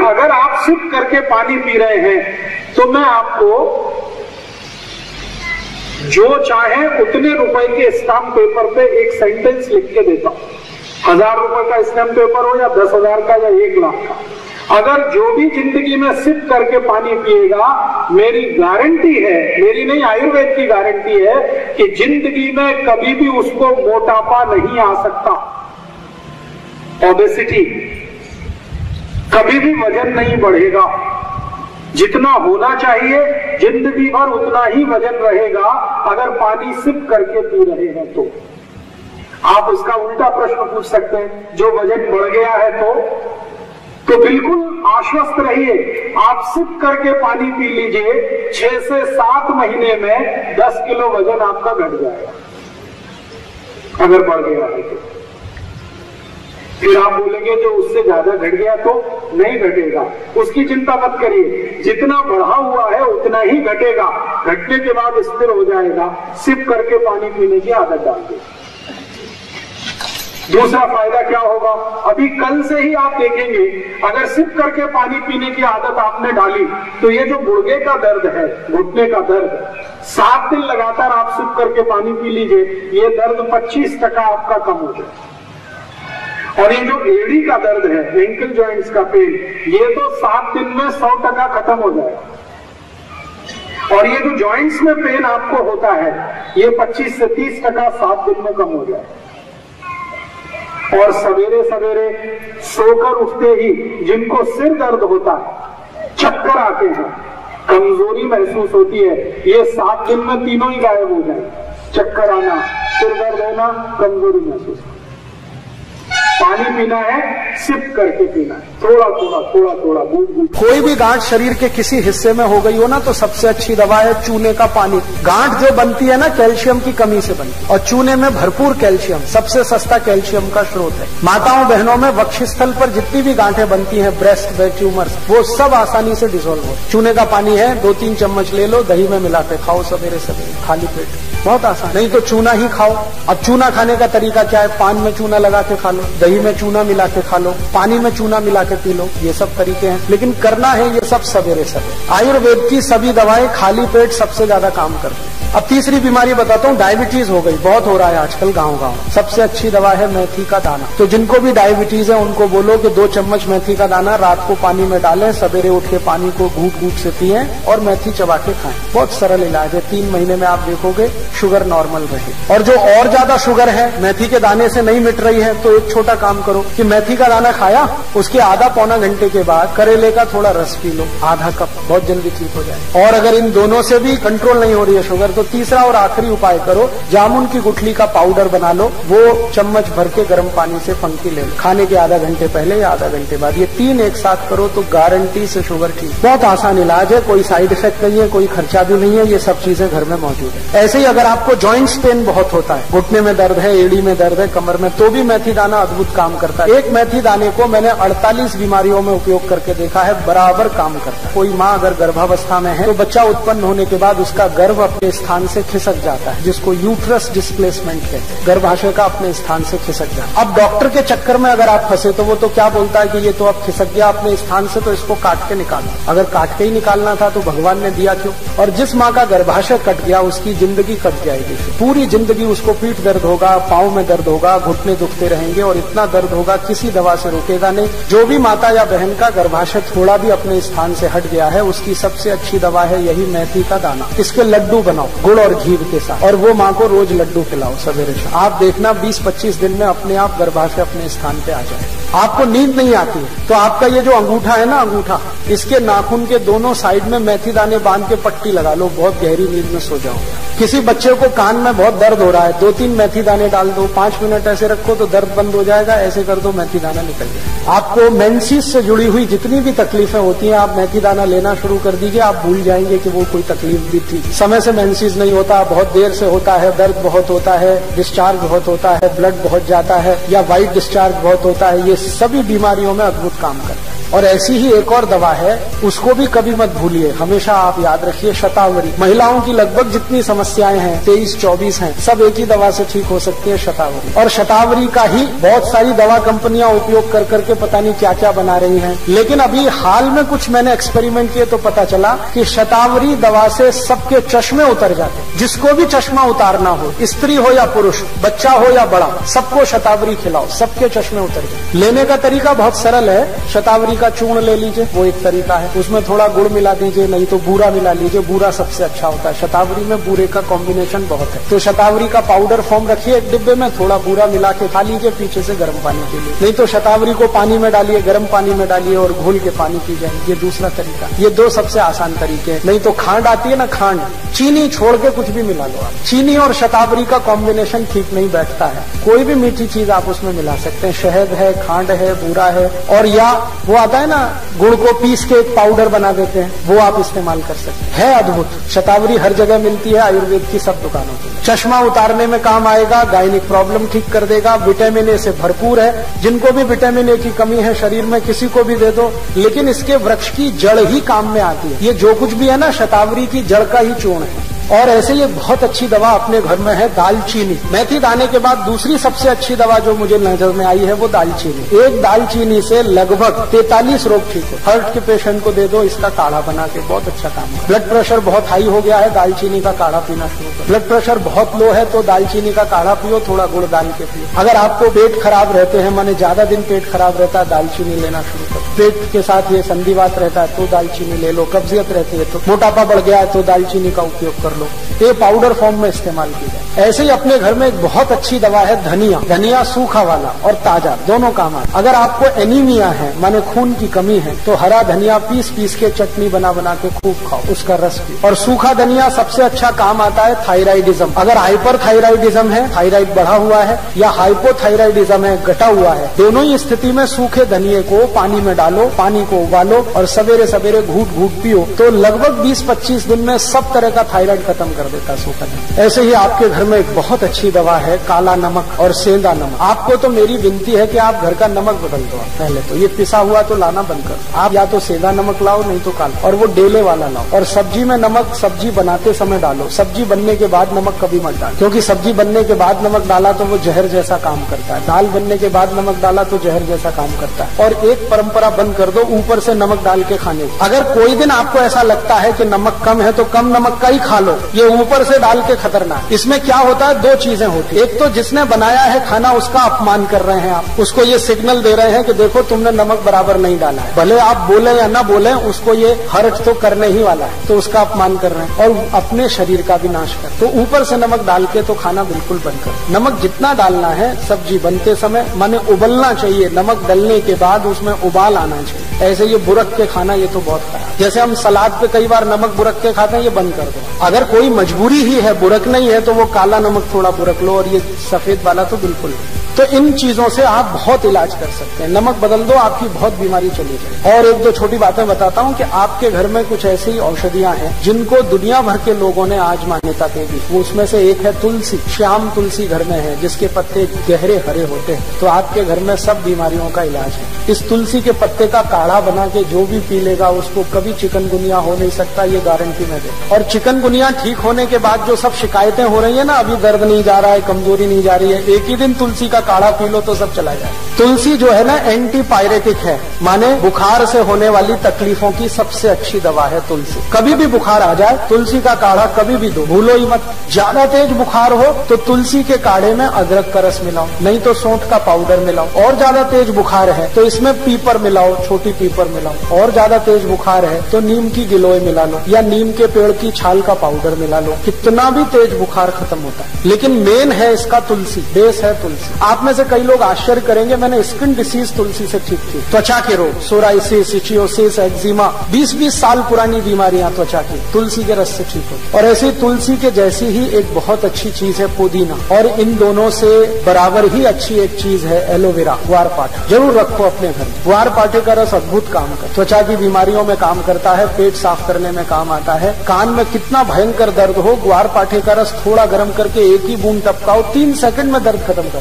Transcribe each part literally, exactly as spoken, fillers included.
अगर आप सिप करके पानी पी रहे हैं तो मैं आपको जो चाहे उतने रुपए के स्टाम्प पेपर पे एक सेंटेंस लिख के देता हूं, हजार रुपए का स्टाम्प पेपर हो या दस हजार का या एक लाख का। अगर जो भी जिंदगी में सिप करके पानी पिएगा, मेरी गारंटी है, मेरी नहीं आयुर्वेद की गारंटी है कि जिंदगी में कभी भी उसको मोटापा नहीं आ सकता, ओबेसिटी, कभी भी वजन नहीं बढ़ेगा। जितना होना चाहिए जिंदगी भर उतना ही वजन रहेगा अगर पानी सिप करके पी रहे हैं तो। आप इसका उल्टा प्रश्न पूछ सकते हैं, जो वजन बढ़ गया है तो तो बिल्कुल आश्वस्त रहिए, आप सिप करके पानी पी लीजिए, छह से सात महीने में दस किलो वजन आपका घट जाएगा अगर बढ़ गया है तो। फिर आप बोलेंगे जो उससे ज्यादा घट गया तो नहीं घटेगा, उसकी चिंता मत करिए, जितना बढ़ा हुआ है उतना ही घटेगा, घटने के बाद स्थिर हो जाएगा। सिप करके पानी पीने की आदत डाल दो। दूसरा फायदा क्या होगा, अभी कल से ही आप देखेंगे, अगर सिप करके पानी पीने की आदत आपने डाली तो ये जो गुर्गे का दर्द है, घुटने का दर्द, सात दिन लगातार आप सिप करके पानी पी लीजिए, ये दर्द पच्चीस टका आपका कम हो जाए। और ये जो एड़ी का दर्द है, एंकल जॉइंट्स का पेन, ये तो सात दिन में सौ टका खत्म हो जाएगा। और ये जो जॉइंट्स में पेन आपको होता है, ये पच्चीस से तीस टका सात दिन में कम हो जाएगा। और सवेरे सवेरे सोकर उठते ही जिनको सिर दर्द होता है, चक्कर आते हैं, कमजोरी महसूस होती है, ये सात दिन में तीनों ही गायब हो जाए। चक्कर आना, सिर दर्द होना, कमजोरी महसूस होना। पानी पीना है, सिप करके पीना है, थोड़ा थोड़ा थोड़ा थोड़ा बूंद बूंद। कोई भी गांठ शरीर के किसी हिस्से में हो गई हो ना, तो सबसे अच्छी दवा है चूने का पानी। गांठ जो बनती है ना, कैल्शियम की कमी से बनती है, और चूने में भरपूर कैल्शियम, सबसे सस्ता कैल्शियम का स्रोत है। माताओं बहनों में वक्षस्थल पर जितनी भी गांठें बनती हैं, ब्रेस्ट में ट्यूमर्स, वो सब आसानी से डिसॉल्व हो। चूने का पानी है, दो तीन चम्मच ले लो, दही में मिला के खाओ सवेरे सवेरे खाली पेट, बहुत आसान। नहीं तो चूना ही खाओ। अब चूना खाने का तरीका क्या है, पान में चूना लगा के खा लो, दही में चूना मिला के खा लो, पानी में चूना मिला के पी लो, ये सब तरीके हैं। लेकिन करना है ये सब सवेरे सवेरे। आयुर्वेद की सभी दवाएं खाली पेट सबसे ज्यादा काम करती हैं। अब तीसरी बीमारी बताता हूँ, डायबिटीज हो गई, बहुत हो रहा है आजकल गाँव गाँव। सबसे अच्छी दवा है मेथी का दाना। तो जिनको भी डायबिटीज है उनको बोलो कि दो चम्मच मेथी का दाना रात को पानी में डालें, सवेरे उठ के पानी को घूट घूट से पिएं और मेथी चबा के खाएं। बहुत सरल इलाज है, तीन महीने में आप देखोगे शुगर नॉर्मल रहे। और जो और ज्यादा शुगर है, मेथी के दाने से नहीं मिट रही है, तो एक छोटा काम करो कि मेथी का दाना खाया, उसके आधा पौना घंटे के बाद करेले का थोड़ा रस पी लो, आधा कप, बहुत जल्दी ठीक हो जाए। और अगर इन दोनों से भी कंट्रोल नहीं हो रही है शुगर, तो तीसरा और आखिरी उपाय करो, जामुन की गुठली का पाउडर बना लो, वो चम्मच भर के गर्म पानी से फंकी ले लो, खाने के आधा घंटे पहले या आधा घंटे बाद। ये तीन एक साथ करो तो गारंटी से शुगर ठीक। बहुत आसान इलाज है, कोई साइड इफेक्ट नहीं है, कोई खर्चा भी नहीं है, ये सब चीजें घर में मौजूद है। ऐसे ही अगर आपको जॉइंट्स पेन बहुत होता है, घुटने में दर्द है, एड़ी में दर्द है, कमर में, तो भी मेथी दाना अद्भुत काम करता है। एक मेथी दाने को मैंने अड़तालीस बीमारियों में उपयोग करके देखा है, बराबर काम करता है। कोई माँ अगर गर्भावस्था में है तो बच्चा उत्पन्न होने के बाद उसका गर्भ अपने स्थान से खिसक जाता है, जिसको यूट्रस डिस्प्लेसमेंट कहते हैं, गर्भाशय का अपने स्थान से खिसक जाता है। अब डॉक्टर के चक्कर में अगर आप फंसे तो वो तो क्या बोलता है कि ये तो अब खिसक गया अपने स्थान से, तो इसको काट के निकालो। अगर काट के ही निकालना था तो भगवान ने दिया क्यों? और जिस माँ का गर्भाशय कट गया उसकी जिंदगी कट जाएगी, पूरी जिंदगी उसको पीठ दर्द होगा, पांव में दर्द होगा, घुटने दुखते रहेंगे, और इतना दर्द होगा किसी दवा से रुकेगा नहीं। जो भी माता या बहन का गर्भाशय थोड़ा भी अपने स्थान से हट गया है, उसकी सबसे अच्छी दवा है यही मेथी का दाना। इसके लड्डू बनाओ गुड़ और घी के साथ, और वो माँ को रोज लड्डू खिलाओ सवेरे शाम। आप देखना बीस पच्चीस दिन में अपने आप गर्भाशय अपने स्थान पे आ जाए। आपको नींद नहीं आती है तो आपका ये जो अंगूठा है ना, अंगूठा, इसके नाखून के दोनों साइड में मेथी दाने बांध के पट्टी लगा लो, बहुत गहरी नींद में सो जाओ। किसी बच्चे को कान में बहुत दर्द हो रहा है, दो तीन मेथी दाने डाल दो, पांच मिनट ऐसे रखो तो दर्द बंद हो जाएगा, ऐसे कर दो मेथी दाना निकल जाए। आपको मेंसेस से जुड़ी हुई जितनी भी तकलीफें होती हैं, आप मेथी दाना लेना शुरू कर दीजिए, आप भूल जाएंगे कि वो कोई तकलीफ भी थी। समय से मेंसेस नहीं होता, बहुत देर से होता है, दर्द बहुत होता है, डिस्चार्ज बहुत होता है, ब्लड बहुत जाता है, या व्हाइट डिस्चार्ज बहुत होता है, ये सभी बीमारियों में अद्भुत काम करता है। और ऐसी ही एक और दवा है, उसको भी कभी मत भूलिए, हमेशा आप याद रखिए, शतावरी। महिलाओं की लगभग जितनी समस्याएं हैं, तेईस चौबीस हैं, सब एक ही दवा से ठीक हो सकती है, शतावरी। और शतावरी का ही बहुत सारी दवा कंपनियां उपयोग कर करके पता नहीं क्या क्या बना रही हैं, लेकिन अभी हाल में कुछ मैंने एक्सपेरिमेंट किए तो पता चला कि शतावरी दवा से सबके चश्मे उतर जाते हैं। जिसको भी चश्मा उतारना हो, स्त्री हो या पुरुष, बच्चा हो या बड़ा, सबको शतावरी खिलाओ, सबके चश्मे उतर जाए। लेने का तरीका बहुत सरल है, शतावरी का चूर्ण ले लीजिए, वो एक तरीका है, उसमें थोड़ा गुड़ मिला दीजिए, नहीं तो बूरा मिला लीजिए, बूरा सबसे अच्छा होता है, शतावरी में बूरे का कॉम्बिनेशन बहुत है। तो शतावरी का पाउडर फॉर्म रखिए एक डिब्बे में, थोड़ा बूरा मिला के खा लीजिए पीछे से गर्म पानी के लिए, नहीं तो शतावरी को पानी में डालिए, गर्म पानी में डालिए और घोल के पानी पी जाए, ये दूसरा तरीका। ये दो सबसे आसान तरीके हैं। नहीं तो खांड आती है ना, खांड, चीनी छोड़ के कुछ भी मिला लो आप, चीनी और शतावरी का कॉम्बिनेशन ठीक नहीं बैठता है, कोई भी मीठी चीज आप उसमें मिला सकते हैं, शहद है, खांड है, बूरा है, और या वो आता है ना गुड़ को पीस के एक पाउडर बना देते हैं, वो आप इस्तेमाल कर सकते हैं, है अद्भुत। शतावरी हर जगह मिलती है, आयुर्वेद की सब दुकानों में। चश्मा उतारने में काम आएगा, गायनिक प्रॉब्लम ठीक कर देगा, विटामिन ए से भरपूर है, जिनको भी विटामिन ए की कमी है शरीर में किसी को भी दे दो, लेकिन इसके वृक्ष की जड़ ही काम में आती है। ये जो कुछ भी है ना, शतावरी की जड़ का ही चूर्ण है। और ऐसे ये बहुत अच्छी दवा अपने घर में है, दालचीनी। मेथी दाने के बाद दूसरी सबसे अच्छी दवा जो मुझे नजर में आई है वो दालचीनी। एक दालचीनी से लगभग तैंतालीस रोग ठीक हो। हार्ट के पेशेंट को दे दो, इसका काढ़ा बना के, बहुत अच्छा काम है। ब्लड प्रेशर बहुत हाई हो गया है, दालचीनी का काढ़ा पीना शुरू करो। ब्लड प्रेशर बहुत लो है तो दालचीनी का काढ़ा पियो, थोड़ा गुड़ डाल के पियो। अगर आपको पेट खराब रहते हैं, माने ज्यादा दिन पेट खराब रहता है, दालचीनी लेना शुरू करो। पेट के साथ ये संधिवात रहता है तो दालचीनी ले लो, कब्जियत रहती है तो, मोटापा बढ़ गया है तो दालचीनी का उपयोग कर लो, ये पाउडर फॉर्म में इस्तेमाल की जाए। ऐसे ही अपने घर में एक बहुत अच्छी दवा है धनिया। धनिया सूखा वाला और ताजा दोनों काम आता। अगर आपको एनीमिया है, माने खून की कमी है, तो हरा धनिया पीस पीस के चटनी बना बना के खूब खाओ, उसका रस पियो। और सूखा धनिया सबसे अच्छा काम आता है थायराइडिज्म। अगर हाइपर थायराइडिज्म है, थायराइड बढ़ा हुआ है, या हाइपोथायराइडिज्म है, घटा हुआ है, दोनों ही स्थिति में सूखे धनिये को पानी में डालो, पानी को उबालो और सवेरे सवेरे घूट घूट पियो, तो लगभग बीस पच्चीस दिन में सब तरह का थायराइड खत्म कर देता सूखा धनिया। ऐसे ही आपके घर में एक बहुत अच्छी दवा है काला नमक और सेंधा नमक। आपको तो मेरी विनती है कि आप घर का नमक बदल दो। पहले तो ये पिसा हुआ तो लाना बंद कर, आप या तो सेंधा नमक लाओ, नहीं तो काला, और वो डेले वाला लाओ। और सब्जी में नमक सब्जी बनाते समय डालो, सब्जी बनने के बाद नमक कभी मत डालो, क्योंकि सब्जी बनने के बाद नमक डाला तो वो जहर जैसा काम करता है। दाल बनने के बाद नमक डाला तो जहर जैसा काम करता है। और एक परंपरा बंद कर दो ऊपर से नमक डाल के खाने की। अगर कोई दिन आपको ऐसा लगता है कि नमक कम है तो कम नमक का ही खा लो, ये ऊपर से डाल के खतरनाक। इसमें क्या होता है, दो चीजें होती है। एक तो जिसने बनाया है खाना उसका अपमान कर रहे हैं आप, उसको ये सिग्नल दे रहे हैं कि देखो तुमने नमक बराबर नहीं डाला है। भले आप बोले या ना बोले, उसको ये हर्ट तो करने ही वाला है, तो उसका अपमान कर रहे हैं और अपने शरीर का भी नाश कर। तो ऊपर से नमक डाल के तो खाना बिल्कुल बंद कर। नमक जितना डालना है सब्जी बनते समय, माने उबलना चाहिए, नमक डलने के बाद उसमें उबाल आना चाहिए। ऐसे ये बुरक के खाना ये तो बहुत खराब। जैसे हम सलाद पे कई बार नमक बुरक के खाते हैं, ये बंद कर दो। अगर कोई मजबूरी ही है, बुरक नहीं है, तो वो काला नमक थोड़ा बुरक लो, और ये सफेद वाला तो बिल्कुल नहीं। तो इन चीजों से आप बहुत इलाज कर सकते हैं। नमक बदल दो, आपकी बहुत बीमारी चली जाए। और एक दो छोटी बातें बताता हूँ कि आपके घर में कुछ ऐसी औषधियां हैं जिनको दुनिया भर के लोगों ने आज मान्यता दे दी। वो उसमें से एक है तुलसी। श्याम तुलसी घर में है, जिसके पत्ते गहरे हरे होते हैं, तो आपके घर में सब बीमारियों का इलाज है। इस तुलसी के पत्ते का काढ़ा बना के जो भी पी लेगा उसको कभी चिकनगुनिया हो नहीं सकता, ये गारंटी मैं देता। और चिकनगुनिया ठीक होने के बाद जो सब शिकायतें हो रही है ना, अभी दर्द नहीं जा रहा है, कमजोरी नहीं जा रही है, एक ही दिन तुलसी का काढ़ा पी लो तो सब चला जाए। तुलसी जो है ना एंटीपायरेटिक है, माने बुखार से होने वाली तकलीफों की सबसे अच्छी दवा है तुलसी। कभी भी बुखार आ जाए, तुलसी का काढ़ा कभी भी दो, भूलो ही मत। ज्यादा तेज बुखार हो तो तुलसी के काढ़े में अदरक का रस मिलाओ, नहीं तो सौंठ का पाउडर मिलाओ। और ज्यादा तेज बुखार है तो इसमें पीपर मिलाओ, छोटी पीपर मिलाओ। और ज्यादा तेज बुखार है तो नीम की गिलोय मिला लो, या नीम के पेड़ की छाल का पाउडर मिला लो। कितना भी तेज बुखार खत्म होता है। लेकिन मेन है इसका तुलसी, बेस है तुलसी। आप में से कई लोग आश्चर्य करेंगे, मैंने स्किन डिसीज तुलसी से ठीक की। त्वचा के रोग, सोराइसिस, इचियोसिस, एक्जिमा, बीस बीस साल पुरानी बीमारियां त्वचा की तुलसी के रस से ठीक होती। और ऐसी तुलसी के जैसी ही एक बहुत अच्छी चीज है पुदीना। और इन दोनों से बराबर ही अच्छी एक चीज है एलोवेरा, ग्वारपाठा। जरूर रखो अपने घर में। ग्वारपाठे का रस अद्भुत काम करता है, त्वचा की बीमारियों में काम करता है, पेट साफ करने में काम आता है। कान में कितना भयंकर दर्द हो, ग्वारपाठे का रस थोड़ा गर्म करके एक ही बूंद टपकाओ, तीन सेकंड में दर्द खत्म कर दे। Within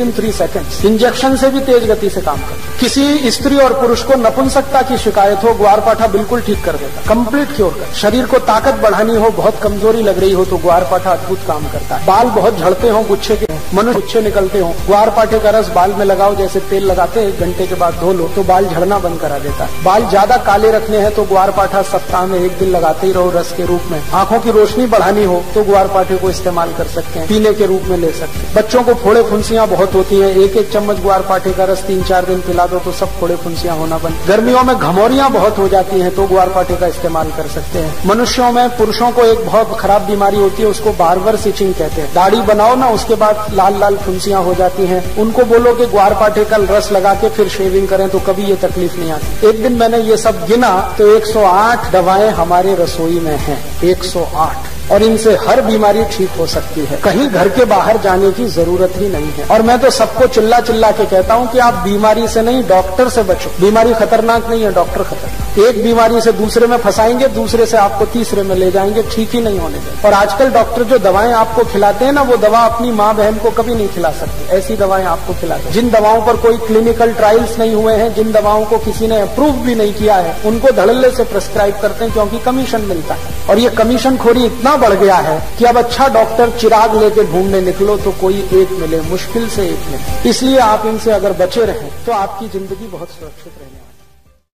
within three seconds. Injection से भी तेज गति से काम करता है। किसी स्त्री और पुरुष को नपुंसकता की शिकायत हो, ग्वारपाठा बिल्कुल ठीक कर देता, कंप्लीट क्योर कर। शरीर को ताकत बढ़ानी हो, बहुत कमजोरी लग रही हो तो ग्वारपाठा अद्भुत काम करता है। बाल बहुत झड़ते हो, गुच्छे के मनुष्य गुच्छे निकलते हो, ग्वारपाठे का रस बाल में लगाओ, जैसे तेल लगाते एक घंटे के बाद धो लो तो बाल झड़ना बंद करा देता है। बाल ज्यादा काले रखने हैं तो ग्वारपाठा सप्ताह में एक दिन लगाते ही रहो रस के रूप में। आंखों की रोशनी बढ़ानी हो तो ग्वारपाठे को इस्तेमाल कर सकते हैं, पीने के रूप में ले सकते हैं। बच्चों को फोड़े फुंसियां बहुत होती हैं, एक एक चम्मच ग्वारपाठे का रस तीन चार दिन पिला दो तो सब फोड़े फुंसियां होना बंद। गर्मियों में घमौरियां बहुत हो जाती हैं तो ग्वारपाठे का इस्तेमाल कर सकते हैं। मनुष्यों में पुरुषों को एक बहुत खराब बीमारी होती है, उसको बार्बर स्टिचिंग कहते हैं। दाढ़ी बनाओ ना, उसके बाद लाल लाल फुंसियां हो जाती हैं, उनको बोलो कि ग्वारपाठे का रस लगा के फिर शेविंग करें तो कभी ये तकलीफ नहीं आती। एक दिन मैंने ये सब गिना तो एक सौ आठ दवाएं हमारे रसोई में हैं, एक सौ आठ, और इनसे हर बीमारी ठीक हो सकती है। कहीं घर के बाहर जाने की जरूरत ही नहीं है। और मैं तो सबको चिल्ला चिल्ला के कहता हूं कि आप बीमारी से नहीं, डॉक्टर से बचो। बीमारी खतरनाक नहीं है, डॉक्टर खतरनाक। एक बीमारी से दूसरे में फंसाएंगे, दूसरे से आपको तीसरे में ले जाएंगे, ठीक ही नहीं होने देंगे। और आजकल डॉक्टर जो दवाएं आपको खिलाते हैं ना, वो दवा अपनी माँ बहन को कभी नहीं खिला सकती, ऐसी दवाएं आपको खिलाते हैं। जिन दवाओं पर कोई क्लिनिकल ट्रायल्स नहीं हुए हैं, जिन दवाओं को किसी ने अप्रूव भी नहीं किया है, उनको धड़ल्ले से प्रिस्क्राइब करते हैं क्योंकि कमीशन मिलता है। और ये कमीशन खोरी इतना बढ़ गया है कि अब अच्छा डॉक्टर चिराग लेके ढूंढने निकलो तो कोई एक मिले, मुश्किल से एक मिले। इसलिए आप इनसे अगर बचे रहें तो आपकी जिंदगी बहुत सुरक्षित रहने